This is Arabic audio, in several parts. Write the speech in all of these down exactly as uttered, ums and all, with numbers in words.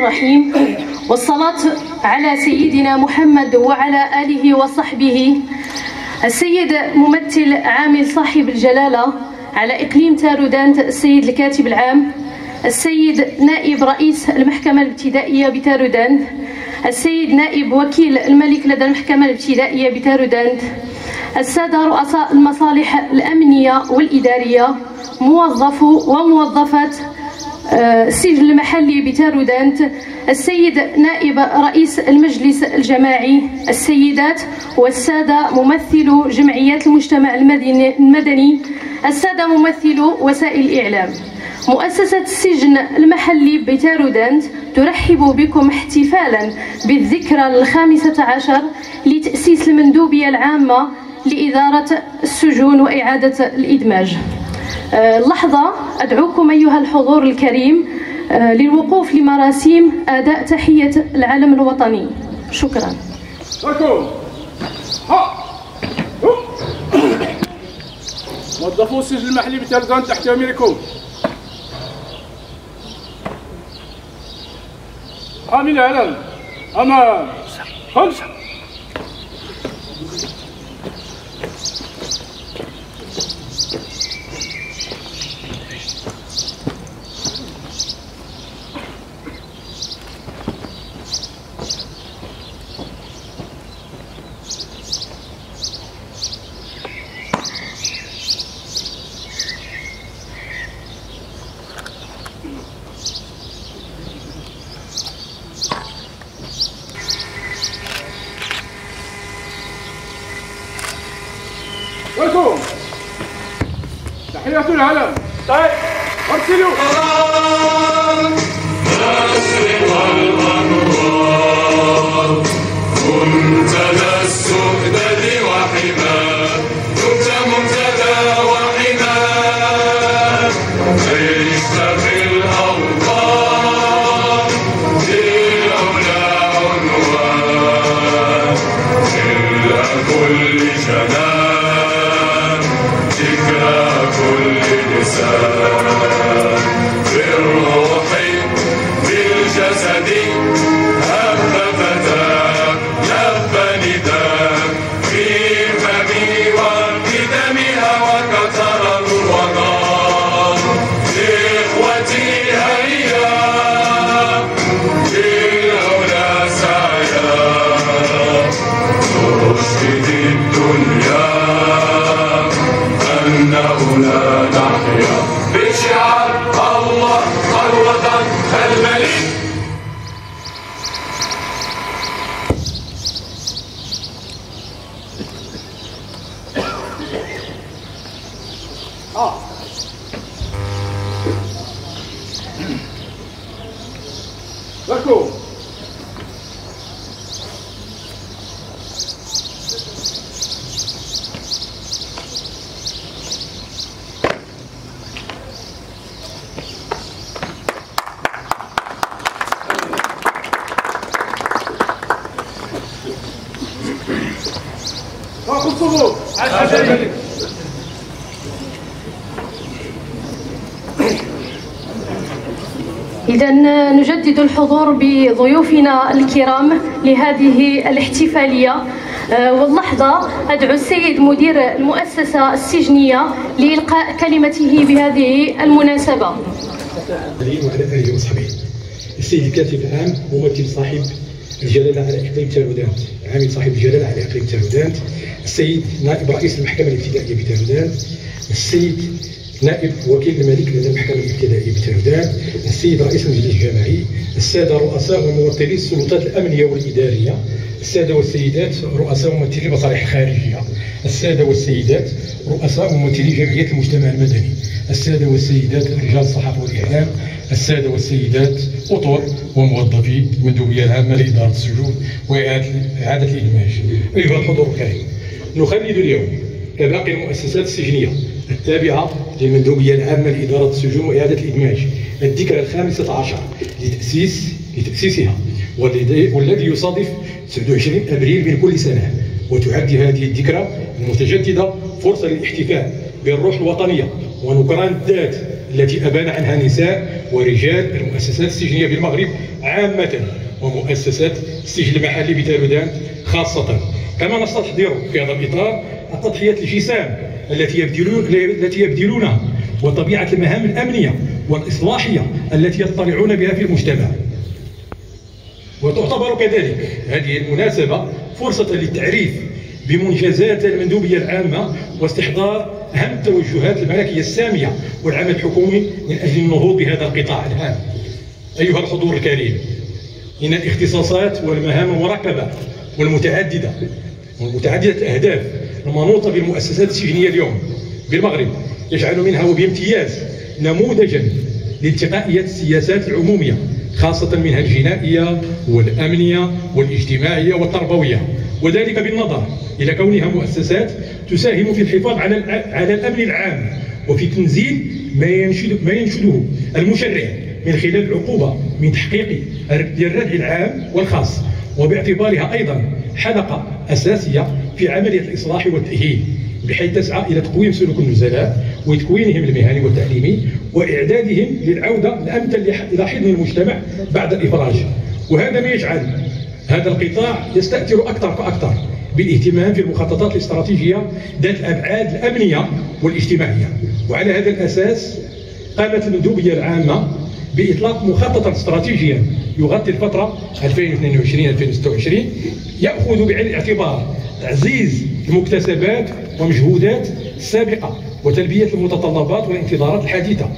الرحيم، والصلاة على سيدنا محمد وعلى آله وصحبه. السيد ممثل عامل صاحب الجلالة على إقليم تارودانت السيد الكاتب العام، السيد نائب رئيس المحكمة الابتدائية بتارودانت، السيد نائب وكيل الملك لدى المحكمة الابتدائية بتارودانت، السادة رؤساء المصالح الأمنية والإدارية، موظفو وموظفات السجن المحلي بتارودانت، السيد نائب رئيس المجلس الجماعي، السيدات والسادة ممثلو جمعيات المجتمع المدني، السادة ممثلو وسائل الإعلام. مؤسسة السجن المحلي بتارودانت ترحب بكم احتفالا بالذكرى الخامسة عشر لتأسيس المندوبية العامة لإدارة السجون وإعادة الإدماج. اللحظة أدعوكم أيها الحضور الكريم للوقوف لمراسيم أداء تحية العلم الوطني. شكرا. موظفو السجن المحلي بتارودانت تحت أمركم. حامل العلم أمام خمسة. ولكم تحية العلم. طيب ارسلوا. كنت ذا السؤدد وحماه، كنت مبتدى وحماه، عشت في الأوطان للعلا عنوان، إلا كل جنان ذكرى كل لسان، في الروح بالجسد هب فتاة لب نداء، في فمي وبدمها وكثر الوغى، إخوتي هيا للعلا سعيا، ترشد الدنيا أنه لا نحيا بشعار الله الوطن الملك. آه. لكم واخذ صفوف عشان إذا نجدد الحضور بضيوفنا الكرام لهذه الاحتفالية، واللحظة أدعو السيد مدير المؤسسة السجنية لإلقاء كلمته بهذه المناسبة. وعلى آله وصحبه. السيد الكاتب العام ممثل صاحب الجلالة على إقليم تارودانت، عامل صاحب الجلالة على إقليم تارودانت، السيد نائب رئيس المحكمة الابتدائية بتارودانت، السيد نائب وكيل الملك لدى المحكمة الابتدائية بتارودانت، السيد رئيس المجلس الجماعي، السادة رؤساء وممثلي السلطات الأمنية والإدارية، السادة والسيدات رؤساء وممثلي المصالح الخارجية، السادة والسيدات رؤساء وممثلي جمعيات المجتمع المدني، السادة والسيدات رجال الصحافة والإعلام، السادة والسيدات أطر وموظفي المندوبية العامة لإدارة السجون وإعادة الإدماج. أيها الحضور الكريم، نخلد اليوم كباقي المؤسسات السجنية التابعة للمندوبية العامة لإدارة السجون وإعادة الإدماج الذكرى الخامسة عشر لتأسيس لتأسيسها، والذي يصادف سبعة وعشرين أبريل من كل سنة، وتعد هذه الذكرى المتجددة فرصة للاحتفال بالروح الوطنية ونكران الذات التي أبان عنها نساء ورجال المؤسسات السجنية بالمغرب عامة ومؤسسات السجن المحلي بتارودان خاصة. كما نستحضر في هذا الإطار التضحيات الجسام التي يبذلون التي يبذلونها وطبيعة المهام الأمنية والإصلاحية التي يطلعون بها في المجتمع. وتعتبر كذلك هذه المناسبة فرصة للتعريف بمنجزات المندوبية العامة واستحضار أهم التوجهات الملكية السامية والعمل الحكومي من أجل النهوض بهذا القطاع الهام. أيها الحضور الكريم، إن الاختصاصات والمهام المركبة والمتعددة والمتعددة الأهداف المنوطة بالمؤسسات السجنية اليوم بالمغرب يجعل منها وبامتياز نموذجا لالتقائية السياسات العمومية، خاصة منها الجنائية والأمنية والاجتماعية والتربوية، وذلك بالنظر إلى كونها مؤسسات تساهم في الحفاظ على على الأمن العام وفي تنزيل ما ينشد ما ينشده المشرع من خلال العقوبة من تحقيق الردع العام والخاص، وباعتبارها أيضا حلقة أساسية في عملية الإصلاح والتأهيل، بحيث تسعى إلى تقويم سلوك النزلاء وتكوينهم المهني والتعليمي وإعدادهم للعودة الأمثل إلى حضن المجتمع بعد الإفراج. وهذا ما يجعل هذا القطاع يستأثر أكثر فأكثر بالاهتمام في المخططات الاستراتيجية ذات الأبعاد الأمنية والاجتماعية. وعلى هذا الأساس قامت المندوبية العامة بإطلاق مخططا استراتيجيا يغطي الفترة ألفين واثنين وعشرين ألفين وستة وعشرين يأخذ بعين الاعتبار تعزيز المكتسبات ومجهودات السابقة وتلبية المتطلبات والانتظارات الحديثة.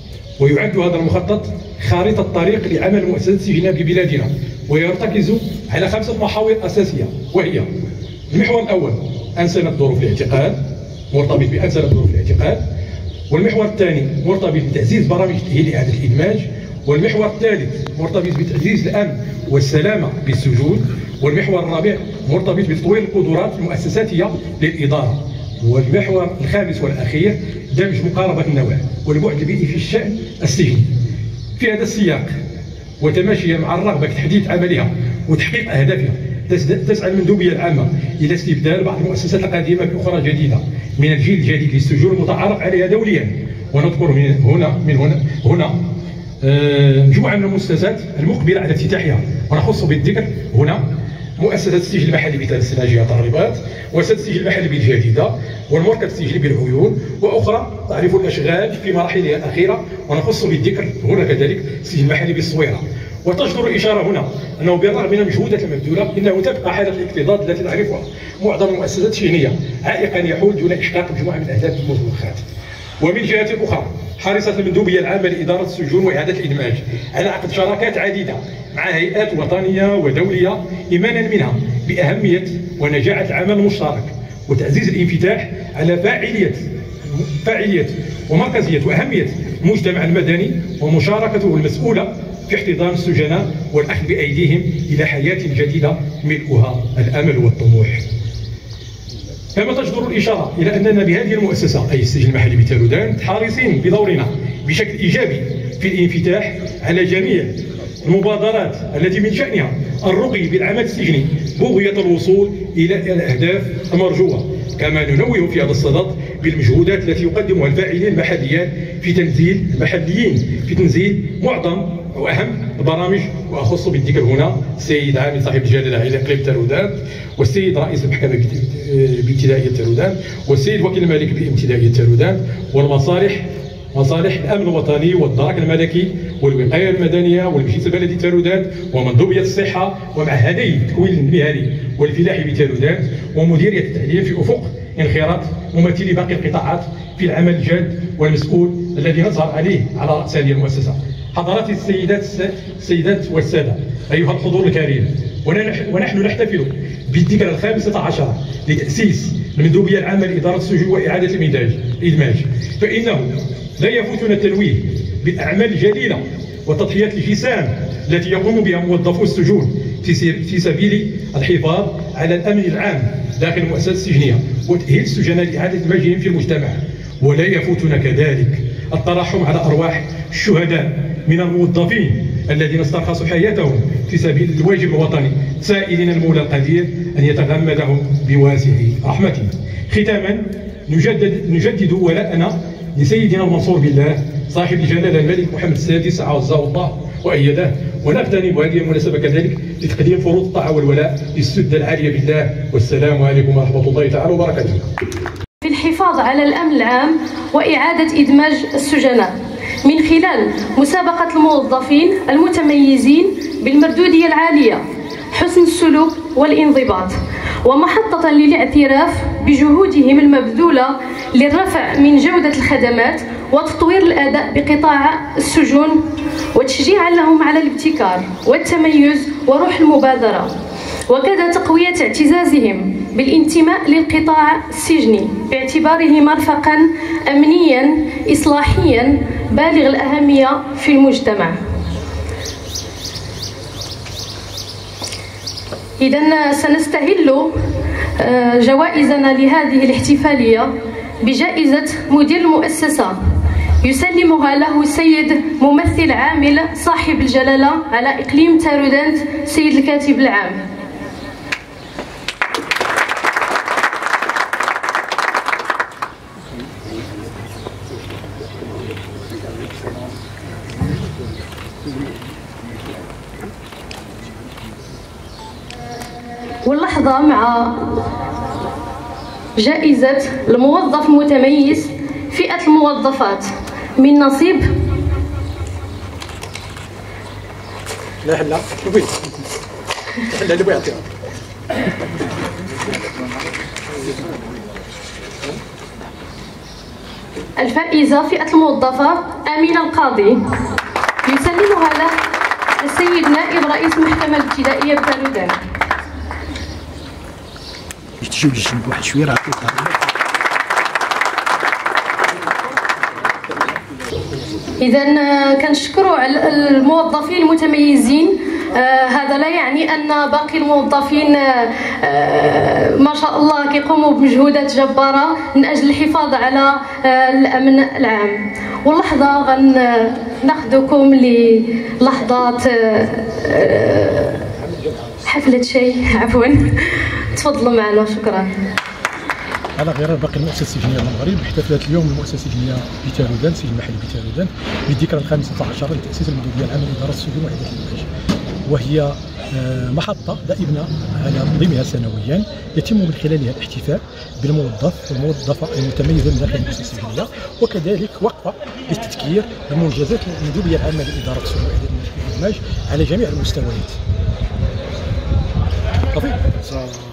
ويعد هذا المخطط خارطة طريق لعمل المؤسسات السجنية ببلادنا، ويرتكز على خمسة محاور أساسية، وهي: المحور الأول أنسنة ظروف الاعتقال، مرتبط بأنسنة ظروف الاعتقال. والمحور الثاني مرتبط بتعزيز برامج تأهيل إعادة الإدماج. والمحور الثالث مرتبط بتعزيز الأمن والسلامة بالسجون. والمحور الرابع مرتبط بتطوير القدرات المؤسساتية للإدارة. والمحور الخامس والأخير دمج مقاربة النوع والبعد البيئي في الشأن السجني. في هذا السياق وتماشيا مع الرغبة في تحديد عملها وتحقيق أهدافها، تسعى المندوبية العامة إلى استبدال بعض المؤسسات القديمة بأخرى جديدة من الجيل الجديد للسجون المتعارف عليها دوليا. ونذكر من هنا من هنا هنا مجموعة من المؤسسات المقبلة على افتتاحها، ونخص بالذكر هنا مؤسسة السجل المحلي بثلاث السلاجية الرباط، ومؤسسة السجل المحلي بالجديدة، والمركز السجلي بالعيون، وأخرى تعرف الأشغال في مراحلها الأخيرة. ونخص بالذكر هنا كذلك السجل المحلي بالصويرة. وتجدر الإشارة هنا أنه بالرغم من المجهودات المبذولة إنه تبقى حالة الاكتظاظ التي تعرفها معظم المؤسسات السجنية عائقا يحول دون إحقاق مجموعة من الأهداف المطروحات. ومن جهة أخرى حرصت المندوبية العامة لإدارة السجون وإعادة الإدماج على عقد شراكات عديدة مع هيئات وطنية ودولية، إيمانا منها بأهمية ونجاعة العمل المشترك وتعزيز الانفتاح على فاعلية فاعلية ومركزية وأهمية المجتمع المدني ومشاركته المسؤولة في احتضان السجناء والأخذ بأيديهم إلى حياة جديدة ملؤها الأمل والطموح. كما تجدر الإشارة إلى أننا بهذه المؤسسة أي السجن المحلي بتارودان حريصين بدورنا بشكل إيجابي في الانفتاح على جميع المبادرات التي من شأنها الرقي بالعمل السجني بغية الوصول إلى الأهداف المرجوة. كما ننوه في هذا الصدد بالمجهودات التي يقدمها الفاعلين المحليين في تنزيل المحليين في تنزيل معظم وأهم البرامج، وأخص بالذكر هنا السيد عامل صاحب الجلالة على إقليم تارودان، والسيد رئيس المحكمة بابتدائية تارودان، والسيد وكيل الملك بابتدائية تارودان، والمصالح مصالح الأمن الوطني والدرك الملكي والوقاية المدنية والمجلس البلدي تارودان ومندوبية الصحة ومعهدي التكوين المهني والفلاحي بتارودان ومديرية التعليم في أفق انخراط ممثلي باقي القطاعات في العمل الجاد والمسؤول الذي نظهر عليه على رأس هذه المؤسسة. حضرات السيدات السيدات والسادة، أيها الحضور الكريم، ونحن نحتفل بالذكرى الخامسة عشرة لتأسيس المندوبية العامة لإدارة السجون وإعادة الإدماج، فإنه لا يفوتنا التنويه بالأعمال الجليلة والتضحيات الجسام التي يقوم بها موظفو السجون في سبيل الحفاظ على الأمن العام داخل المؤسسات السجنية وتأهيل السجناء لإعادة إدماجهم في المجتمع. ولا يفوتنا كذلك الترحم على أرواح الشهداء من الموظفين الذين استرخصوا حياتهم في سبيل الواجب الوطني، سائلين المولى القدير أن يتغمدهم بواسع رحمته. ختاما نجدد نجدد ولاءنا لسيدنا المنصور بالله صاحب الجلالة الملك محمد السادس عزه الله وأيده. ونغتنم هذه المناسبة كذلك لتقديم فروض الطاعة والولاء للسدة العالية بالله. والسلام عليكم ورحمة الله تعالى وبركاته. في الحفاظ على الأمن العام وإعادة إدماج السجناء من خلال مسابقة الموظفين المتميزين بالمردودية العالية، حسن السلوك والانضباط، ومحطة للاعتراف بجهودهم المبذولة للرفع من جودة الخدمات وتطوير الأداء بقطاع السجون، وتشجيعا لهم على الابتكار والتميز وروح المبادرة، وكذا تقوية اعتزازهم بالانتماء للقطاع السجني باعتباره مرفقا أمنيا إصلاحيا بالغ الأهمية في المجتمع. إذن سنستهل جوائزنا لهذه الاحتفالية بجائزة مدير المؤسسة يسلمها له السيد ممثل عامل صاحب الجلالة على إقليم تارودانت سيد الكاتب العام. واللحظة مع جائزة الموظف المتميز فئة الموظفات من نصيب لا حلا وين حلا اللي بيعطيها الفائزة فئة الموظفة أمينة القاضي يسلمها له السيد نائب رئيس المحكمة الابتدائية بتارودان. تجيو لي جنب واحد شويه راه إذا كنشكروا على الموظفين المتميزين. آه هذا لا يعني أن باقي الموظفين آه ما شاء الله كيقوموا بمجهودات جبارة من أجل الحفاظ على آه الأمن العام. واللحظة غناخذكم للحظات آه حفلة شاي عفوا. تفضلوا معنا شكرا. على غرار باقي المؤسسه السجنيه المغرب، احتفلت اليوم المؤسسه السجنيه بتارودان السجن المحلي بتارودان بالذكرى الخامسة عشر لتأسيس المديرية العامة لإدارة السجون وحدة الإنتاج، وهي محطة دائمة على تنظيمها سنويا يتم من خلالها الاحتفاء بالموظف والموظفة المتميزة من داخل المؤسسة السجنية، وكذلك وقفة للتذكير بمنجزات المديرية العامة لإدارة السجون وحدة الإنتاج على جميع المستويات.